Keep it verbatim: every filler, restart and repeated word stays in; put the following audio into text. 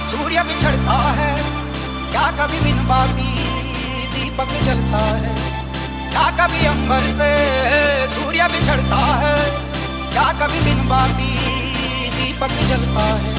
सूर्य बिछड़ता है, क्या कभी बिन बाती दीपक जलता है। क्या कभी अंबर से सूर्य बिछड़ता है, क्या कभी बिन बाती दीपक जलता है।